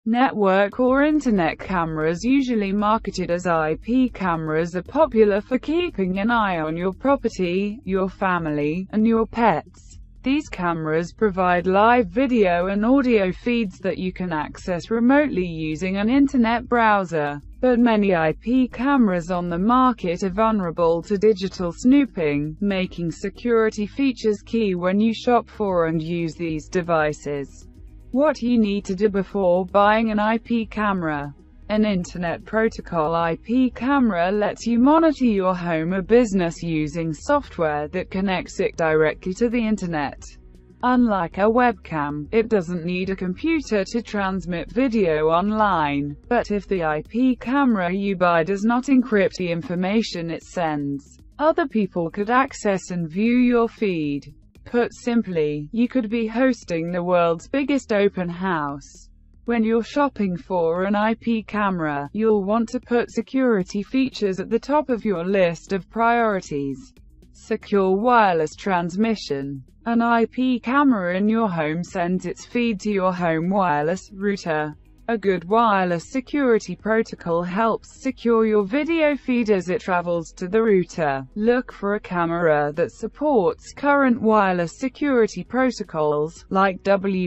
Network or internet cameras, usually marketed as IP cameras, are popular for keeping an eye on your property, your family, and your pets. These cameras provide live video and audio feeds that you can access remotely using an internet browser. But many IP cameras on the market are vulnerable to digital snooping, making security features key when you shop for and use these devices. What you need to do before buying an IP camera. An Internet Protocol IP camera lets you monitor your home or business using software that connects it directly to the Internet. Unlike a webcam, it doesn't need a computer to transmit video online. But if the IP camera you buy does not encrypt the information it sends, other people could access and view your feed. Put simply, you could be hosting the world's biggest open house. When you're shopping for an IP camera, you'll want to put security features at the top of your list of priorities. Secure wireless transmission. An IP camera in your home sends its feed to your home wireless router. A good wireless security protocol helps secure your video feed as it travels to the router. Look for a camera that supports current wireless security protocols, like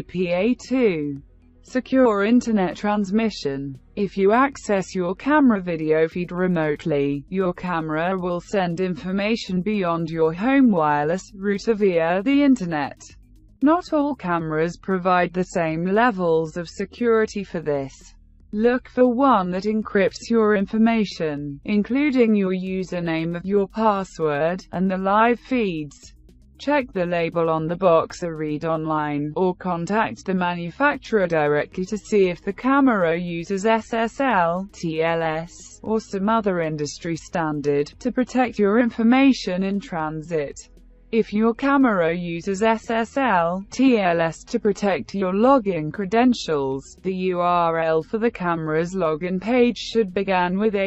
WPA2. Secure internet transmission. If you access your camera video feed remotely, your camera will send information beyond your home wireless router via the internet. Not all cameras provide the same levels of security for this. Look for one that encrypts your information, including your username, your password, and the live feeds. Check the label on the box or read online, or contact the manufacturer directly to see if the camera uses SSL, TLS, or some other industry standard to protect your information in transit. If your camera uses SSL, TLS to protect your login credentials, the URL for the camera's login page should begin with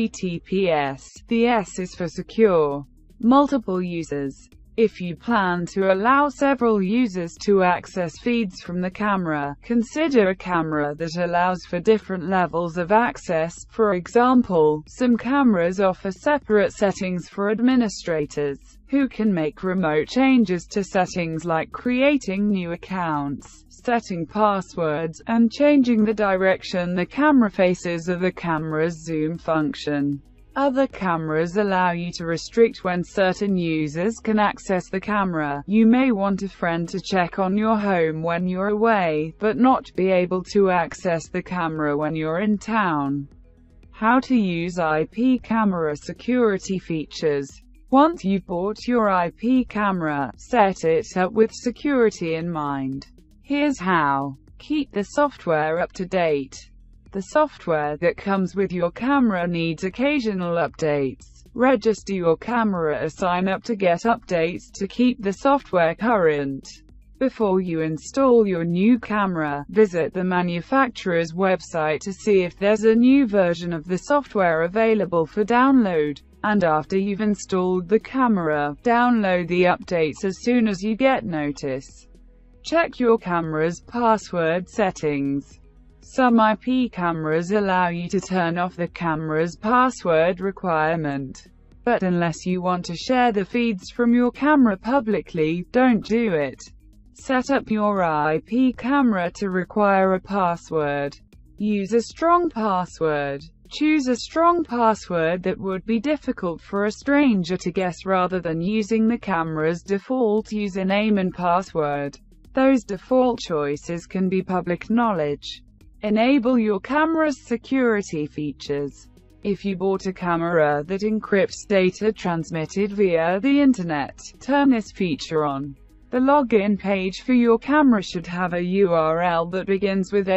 HTTPS. The S is for secure. Multiple users. If you plan to allow several users to access feeds from the camera, consider a camera that allows for different levels of access. For example, some cameras offer separate settings for administrators, who can make remote changes to settings like creating new accounts, setting passwords, and changing the direction the camera faces or the camera's zoom function. Other cameras allow you to restrict when certain users can access the camera. You may want a friend to check on your home when you're away, but not be able to access the camera when you're in town. How to use IP camera security features. Once you've bought your IP camera, set it up with security in mind. Here's how. Keep the software up to date. The software that comes with your camera needs occasional updates. Register your camera or sign up to get updates to keep the software current. Before you install your new camera, visit the manufacturer's website to see if there's a new version of the software available for download. And after you've installed the camera, download the updates as soon as you get notice. Check your camera's password settings. Some IP cameras allow you to turn off the camera's password requirement. But unless you want to share the feeds from your camera publicly, don't do it. Set up your IP camera to require a password. Use a strong password. Choose a strong password that would be difficult for a stranger to guess rather than using the camera's default username and password. Those default choices can be public knowledge. Enable your camera's security features. If you bought a camera that encrypts data transmitted via the internet, turn this feature on. The login page for your camera should have a URL that begins with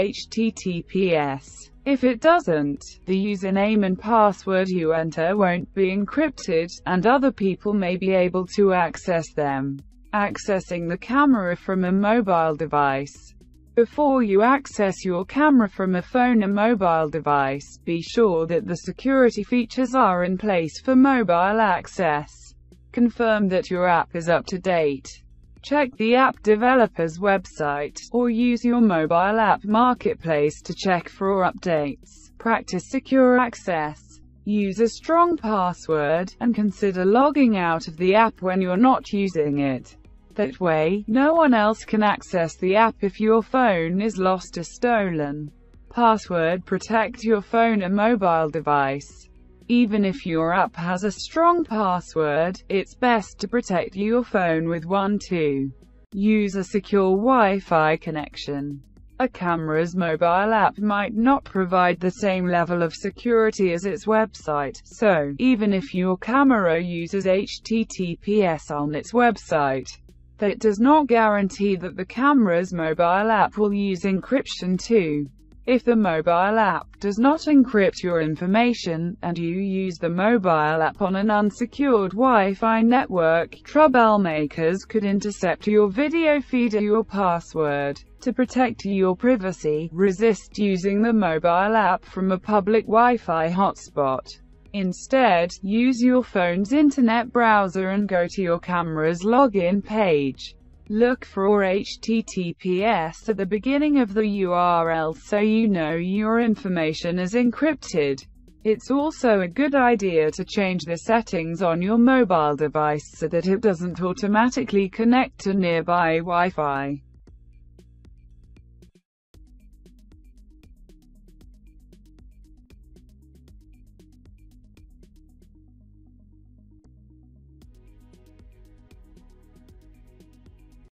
HTTPS. If it doesn't, the username and password you enter won't be encrypted, and other people may be able to access them. Accessing the camera from a mobile device. Before you access your camera from a phone or mobile device, be sure that the security features are in place for mobile access. Confirm that your app is up to date. Check the app developer's website, or use your mobile app marketplace to check for updates. Practice secure access. Use a strong password, and consider logging out of the app when you're not using it. That way, no one else can access the app if your phone is lost or stolen. Password protect your phone or mobile device. Even if your app has a strong password, it's best to protect your phone with one too. Use a secure Wi-Fi connection. A camera's mobile app might not provide the same level of security as its website, so, even if your camera uses HTTPS on its website, that does not guarantee that the camera's mobile app will use encryption too. If the mobile app does not encrypt your information, and you use the mobile app on an unsecured Wi-Fi network, troublemakers could intercept your video feed or your password. To protect your privacy, resist using the mobile app from a public Wi-Fi hotspot. Instead, use your phone's internet browser and go to your camera's login page. Look for HTTPS at the beginning of the URL so you know your information is encrypted. It's also a good idea to change the settings on your mobile device so that it doesn't automatically connect to nearby Wi-Fi.